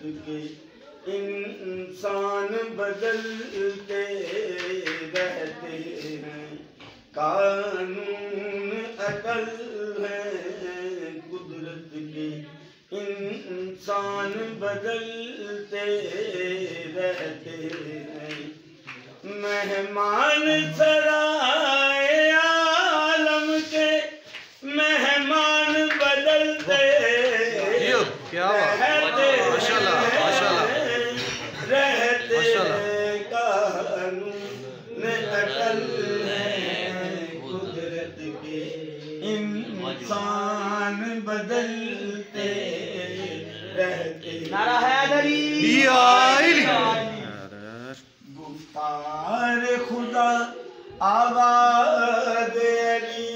کے انسان بدلتے رہتے ہیں، قانون اٹل ہے قدرت کے انسان بدلتے رہتے ہیں، مہمان سرائے عالم کے مہمان بدلتے کیا رہتے قانون اٹل ہے قدرت کے انسان بدلتے رہتے نعرہ حیدری گفتار خدا آواز علی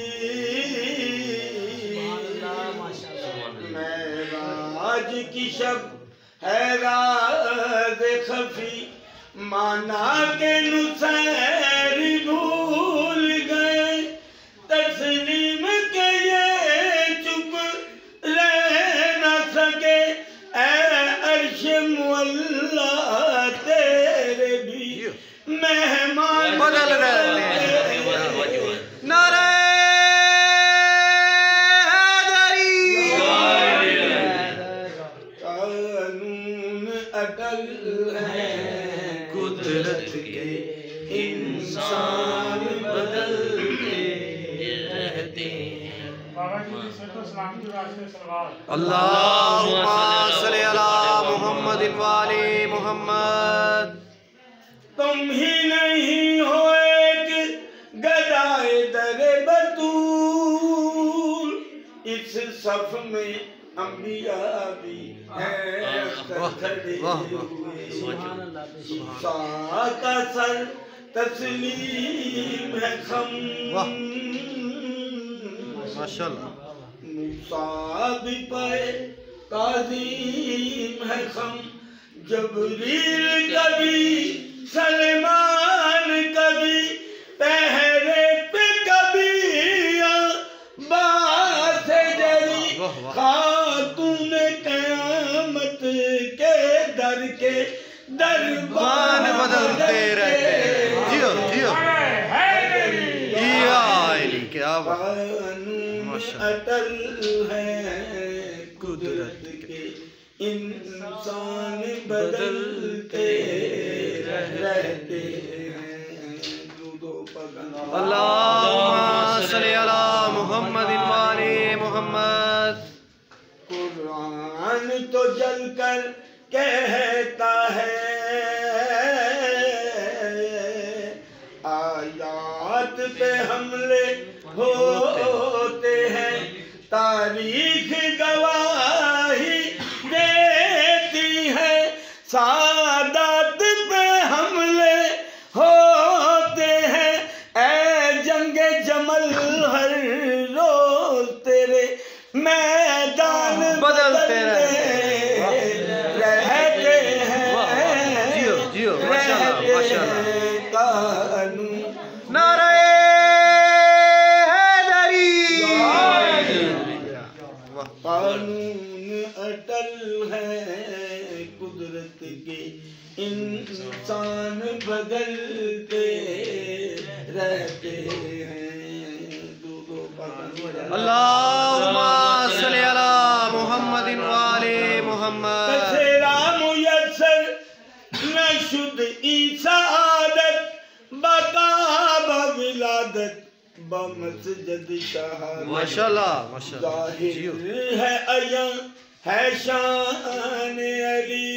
معراج کی شب ہے راز خفی مانا کے نصیر بھول گئے تسلیم کے یہ چپ رہ نہ سکے اے عرش مولا تیرے بھی مہمان بدل رہتے ہیں۔ نعرہ قانون اٹل ہے قدرت کے انسان بدلتے رہتے ہیں۔ اللہم صلی علی محمد وآلِ محمد۔ تم ہی نہیں ہو ایک گدائے در بطول، اس صف میں انبیاء بھی ہیں کھڑے ہوئے، موسیٰ کا سر تسلیم ہے خم، ماشاءاللہ موسیٰ بھی پائے تعظیم ہے خم، جبریل کبھی سلیمان کبھی پہرے پہ کبھی عباس جری، خاتون قیامت کے در کے دربان بدلتے رہتے ہیں۔ جیو جیو کیا قانون اٹل ہے قدرت کے انسان بدلتے رہتے ہیں۔ اللہم صلی علی محمد وآلِ محمد۔ قرآن تو جل کر کہتا ہے آیات پہ حملے ہوتے ہیں، تاریخ گواہی دیتی ہے، سعادت پہ حملے ہوتے ہیں، اے جنگ جمل ہر روز تیرے میدان بدلتے رہتے ہیں، جیو جیو ماشاءاللہ ماشاءاللہ۔ قانون نعرہ قانون اٹل ہے قدرت کے انسان بدلتے رہتے ہیں۔ اللہم صلی علی محمد وآلِ محمد۔ تیرا میسر نہ شد سعادت بقا بولادت بمسجد شہادت، ماشاءاللہ ماشاءاللہ جیو ظاہر ہے عیاں ہے شان علی،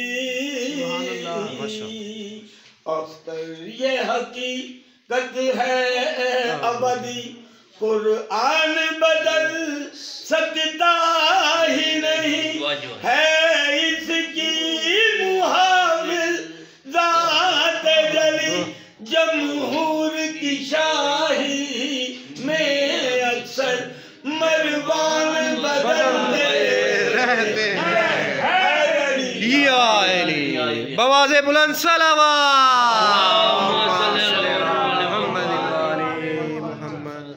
اختر یہ حقیقت ہے ابدی، قرآن بدل سکتا ہی نہیں ہے اس کی محاور ذات جلی، جمہور کی شاہی میں اکثر مروان بدلتے رہتے ہیں۔ یا علی بواز بلند صلوات محمد وآلِ محمد۔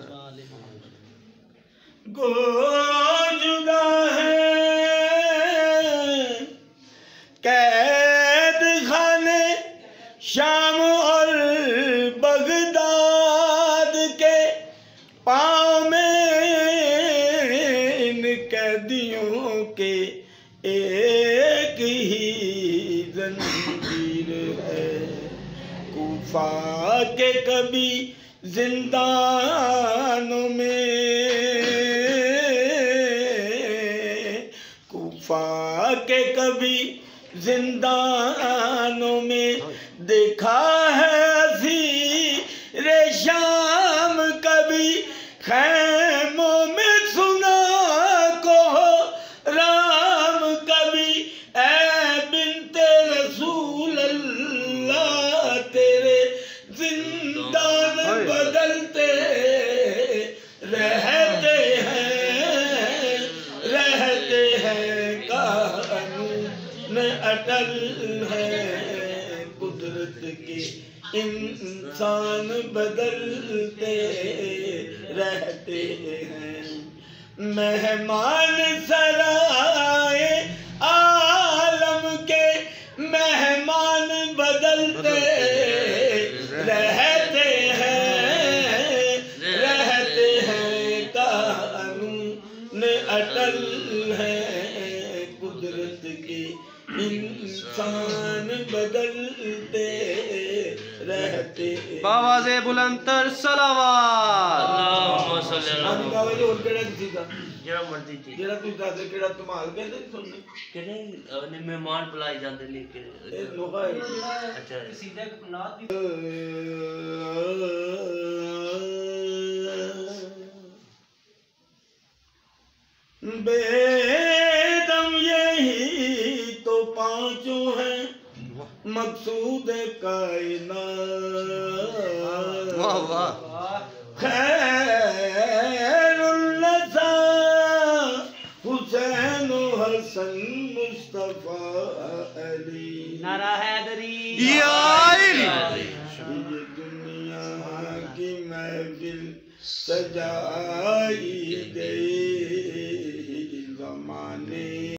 گو جدا ہے قید خانے شام اور بغداد کے پاؤں میں ان قیدیوں کے ایک ہی زنجیر ہے. کوفہ کے کبھی زندانوں میں، کوفہ کے کبھی زندانوں میں دیکھا ہے اسیر شام، کبھی خیموں میں سنا کو رام، کبھی اے بنت رسول اللہ تیرے زندان بدلتے رہتے ہیں قانون اٹل ہے قدرت کے، انسان بدلتے رہتے ہیں. مہمان سرائے عالم کے مہمان بدلتے رہتے ہیں قانون اٹل ہے قدرت کے، انسان بدلتے رہتے. باواز بلند تر صلوات. اللہم صلی اللہ علیہ باواز اور کیڑا کسی کا جڑا مرضی تھی جڑا تو دس کیڑا تمال کہندے سننے کہنے مہمان بلائے جاندے لے کے اے لوگا اچھا سیدھا نات بے دم یہی تو پانچوں ہیں مقصود کائنات. واہ واہ. خیر النساء حسین و حسن مصطفیٰ علی. نعرہ حیدری یا علی. یہ دنیا کی محفل سجائی گئی زمانے